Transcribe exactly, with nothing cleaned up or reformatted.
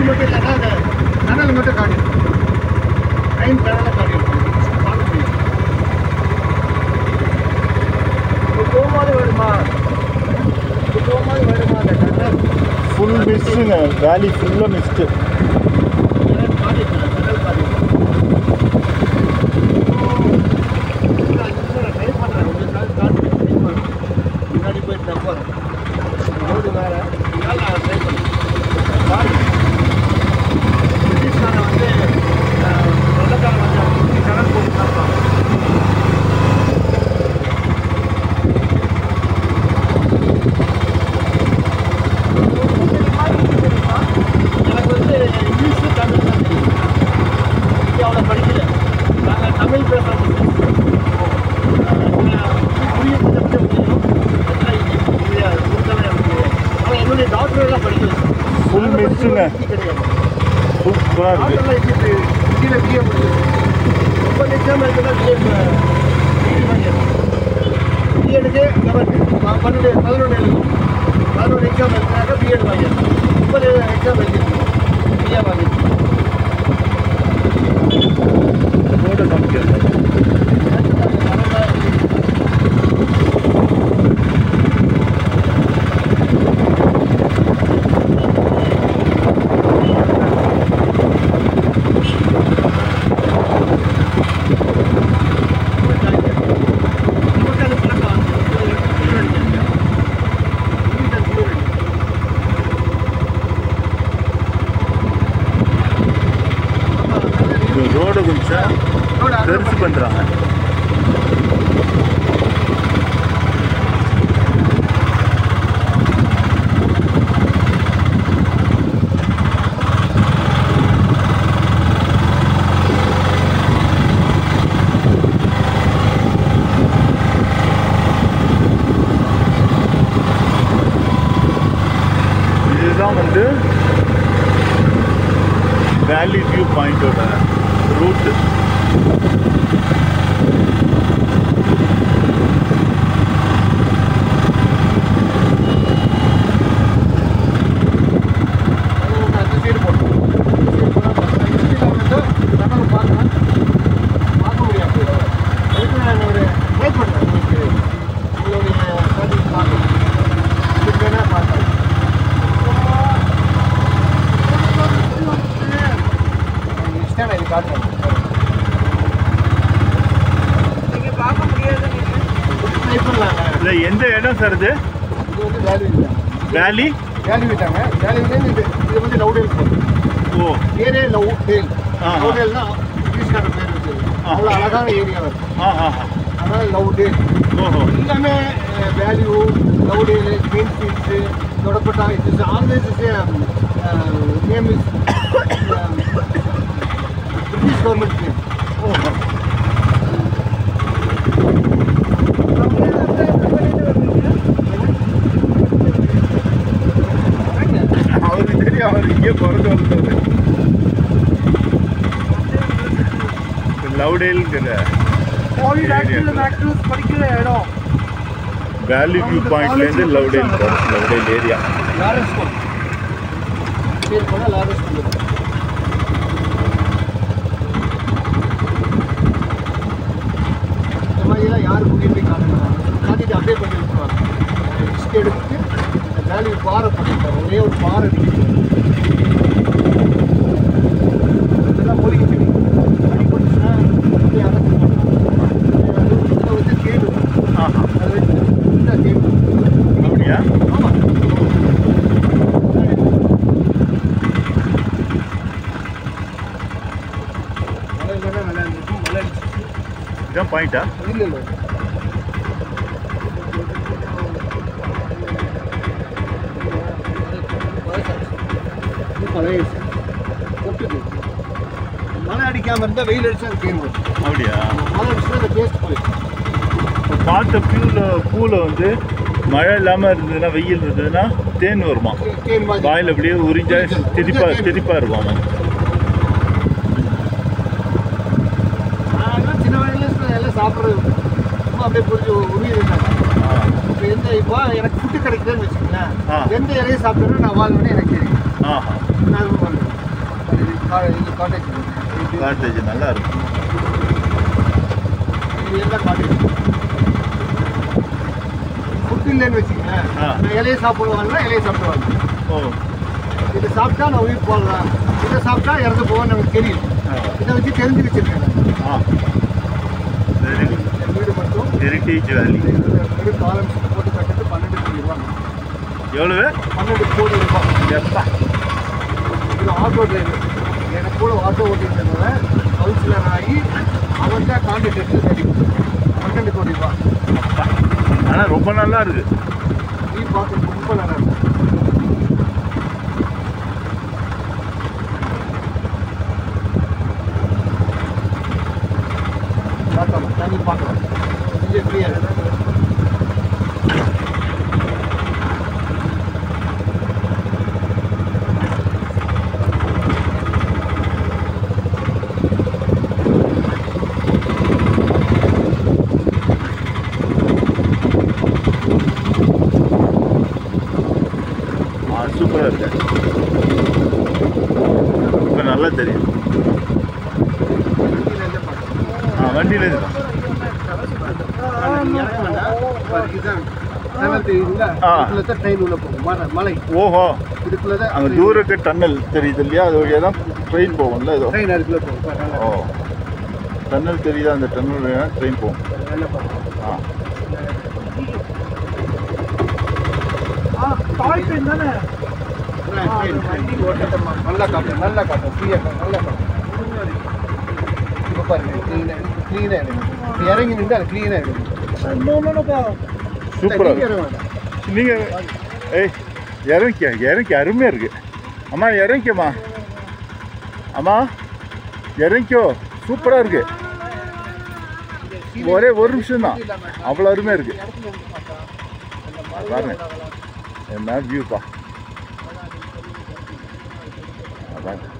மட்டும் இல்லைன்னா அந்த கடல் மட்டும் காட்டி ட்ரெயின் கடலை காட்டி பார்க்க முடியும். இப்போ போகும்போது வருமா இப்போ போகும்போது வருமா அந்த கடல் ஃபுல் மிஸ்ட்டுங்க, வேலி ஃபுல்லாக மிஸ்ட்டு. காட்டி கடல் காட்டி ட்ரை பண்ணுறேன். ஒரு நாள் காட்டி முன்னாடி போயிட்டு நம்புறேன் ரோடு வேறு இதனால் நான் ட்ரை பண்ணேன். பிரிட்டிஷ்காரன் வந்து வெள்ளக்காரன் வந்து அவங்க கடல் போட்டு பார்ப்பாங்க. எனக்கு வந்து இங்கிலீஷு தமிழ் தான் தெரியும். இங்கே அவ்வளோ படிக்கல. நாங்கள் தமிழ் பேசுகிறோம். புரிய கொஞ்சம் புரியும். ஆனால் என்னுடைய டாக்டரெல்லாம் படிக்க வச்சேன். ஃபுல் மிஸ்ட்டுங்க, கிடையாது. சூப்பராக இருக்குது. ஹிந்தியில் பிஏ முடியும். முப்பது எக்ஸாம் இருக்குன்னா பிஏ பிஎடுக்கு பன்னெண்டு பதினொன்று எழுதும். பதினொன்று எக்ஸாம் எழுதுனாக்கா பிஎட் வாங்கிடும். முப்பது எக்ஸாம் எழுதிருக்கோம் பிஏ வாங்கிடுச்சு. ரோட காமிக்கிறது ரோடு கொஞ்சம் பெருசு பண்ணுறாங்க. இதுதான் வந்து வேலி வியூ பாயிண்டோட ரூட்டு. இல்லை எந்த இடம் சார் இது? இது வந்து வேலி வேலி வேலி விட்டாங்க. வேலி விட்டு இது இது வந்து லவ்டேல் போகும். ஓ ஏரியா லவ்டேல். லவ்டேல்னா இங்கிலீஷ்கார பேர் வச்சது. அவ்வளோ அழகான ஏரியா வருது. ஆ ஆ அதனால் லவ்டேல். ஓஹோ எல்லாமே வேல்யூ லவ்டேல் கிரீன் ஃபீல்ட்ஸு தொடப்பட்டா it's always is name is British government name. ஓஹோ அவருக்கு தெரியும், அவர் இங்கே பிறந்து வந்தது. லவ்டேல்ங்கிற படிக்கிற இடம் வேலி வியூ பாயிண்ட்லேருந்து லவ்டேல் லவ்டேல் ஏரியா. லாரன்ஸ் ஸ்கூல் பேர் போனால் லாரன்ஸ் ஸ்கூல். இந்த மாதிரிலாம் யார் கூட்டிகிட்டு போய் காட்டுறாங்க காட்டிட்டு அப்படியே பண்ணி விட்டுருவாங்க. ரிஸ்க் எடுத்து இந்த வேல்யூ பாறை பண்ணிட்டாங்க. ஒரே ஒரு பாறை இருக்குது. இதெல்லாம் மூலிகை செடி அடிப்பட்டுச்சுன்னா அப்படியே அரைச்சி இதில் வந்து கேடு ஆஹா அதை வச்சு இந்த கேடு அப்படியா? ஆமாம். மழை இல்லைன்னா நல்லா இருந்துச்சு. மழை அடிச்சிச்சு. இதான் பாயிண்டா? இல்லை இல்லை பழைய கொட்டுது. மழை அடிக்காமல் இருந்தால் வெயில் அடிச்சா அது தேன் வரும். அப்படியா? மழை அடிச்சுன்னா அந்த டேஸ்ட் போயிடும். இப்போ பார்த்த பூவில் பூவில் வந்து மழை இல்லாமல் இருந்ததுன்னா வெயில் இருந்ததுன்னா தேன் வருமா? தேன் மாதிரி வாயில் அப்படியே உறிஞ்சா திதிப்பாக திதிப்பாக இருக்கும். நான் சின்ன வயதில் எல்லாம் சாப்பிட்றது சும்மா அப்படியே புரிஞ்சு உரியுதுனாங்க. இப்போ எந்த இப்போ எனக்கு ஃபுட்டு கிடைக்குதுன்னு வச்சுக்கோங்களேன். எந்த இலையை சாப்பிட்டோன்னா நான் வாழ்வேன்னு எனக்கு தெரியும். ஆஹா நான் பண்ணுறேன். இது காட்டேஜ் காட்டேஜ் நல்லா இருக்கும். இது எல்லாம் காட்டேஜ் ஃபுட் இல்லைன்னு வச்சுக்கோங்க, இலையை சாப்பிடுவாங்கன்னா இலையை சாப்பிடுவாங்க. ஓ இதை சாப்பிட்டா நான் உயிர் போடலாம், இதை சாப்பிட்டா இறந்து போவேன்னு நமக்கு தெரியும். இதை வச்சு தெரிஞ்சு வச்சுருக்கேன். ஆ வெரி குட். வீடு மட்டும் ஹெரிட்டேஜ் வேலி வீடு காலம் போட்டு கட்டுறது பன்னெண்டு கோடி ரூபாய். எவ்வளவு? பன்னெண்டு கோடி ரூபாய். எப்பா இது ஆட்டோ டிரைவர் எனக்கு கூட ஆட்டோ ஓட்டிருந்ததுனால கவுன்சிலர் ஆகி அவன் தான் கான்ட்ராக்ட் எடுத்து ரெடி பன்னெண்டு கோடி ரூபாய். ஆனால் ரொம்ப நல்லா இருக்கு. நீ பார்க்க ரொம்ப நல்லா இருக்கு. பார்க்கலாம் தண்ணி பார்க்கலாம் கொஞ்சம் கிளியர். சூப்பராக இருக்கு. இப்போ நல்லா தெரியும். ஆ வண்டியிலேருந்து ட்ரெயின் உள்ள போகும் மலை. ஓஹோ இதுக்குள்ள அங்கே தூரக்கு டன்னல் தெரியுது இல்லையா, அது வழியாக தான் ட்ரெயின் போகும்ல. ஏதோ ட்ரெயின் அதுக்குள்ளே போகும். ஓ டன்னல் தெரியுதா, அந்த டன்னல் வழியாக ட்ரெயின் போகும். ஆ டாய் ட்ரெயின் தானே. நல்லா காட்டும் நல்லா காட்டும் ஃப்ரீயாக நல்லா காட்டும். இப்போ பாருங்க க்ளீனாக க்ளீனாக எடுக்கும். இறங்கி நின்று அது க்ளீனாக எடுக்கும். சூப்பராக. நீங்கள் ஏய் இறங்கிக்க இறங்கி அருமையாக இருக்குது. அம்மா இறங்கிக்கம்மா, அம்மா இறங்கிக்கோ, சூப்பராக இருக்குது. ஒரே ஒரு நிமிஷம் தான், அவ்வளோ அருமையாக இருக்குது. பாருங்க என்ன வியூப்பா. அதான்